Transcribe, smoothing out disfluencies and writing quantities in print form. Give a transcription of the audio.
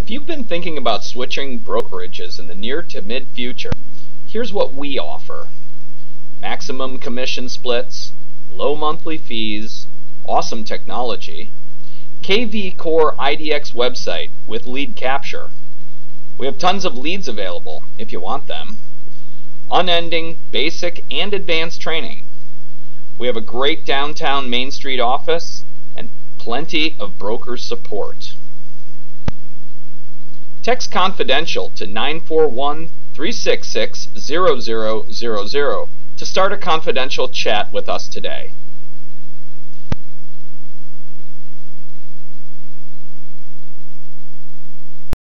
If you've been thinking about switching brokerages in the near to mid future, here's what we offer. Maximum commission splits, low monthly fees, awesome technology, KV Core IDX website with lead capture. We have tons of leads available if you want them. Unending basic and advanced training. We have a great downtown Main Street office and plenty of broker support. Text confidential to 941-366-0000 to start a confidential chat with us today.